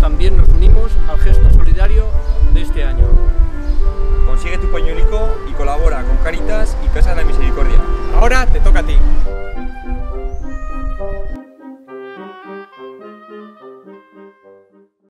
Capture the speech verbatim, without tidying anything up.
también nos unimos al gesto solidario de este año. Consigue tu pañuelico y colabora con Cáritas y Casa de la Misericordia. Ahora te toca